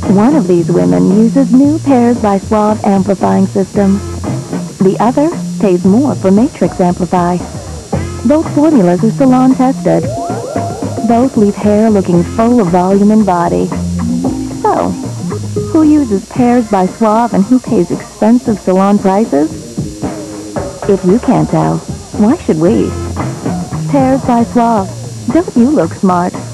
One of these women uses new Pears by Suave amplifying system. The other pays more for Matrix Amplify. Both formulas are salon tested. Both leave hair looking full of volume and body. So, who uses Pears by Suave and who pays expensive salon prices? If you can't tell, why should we? Pears by Suave. Don't you look smart?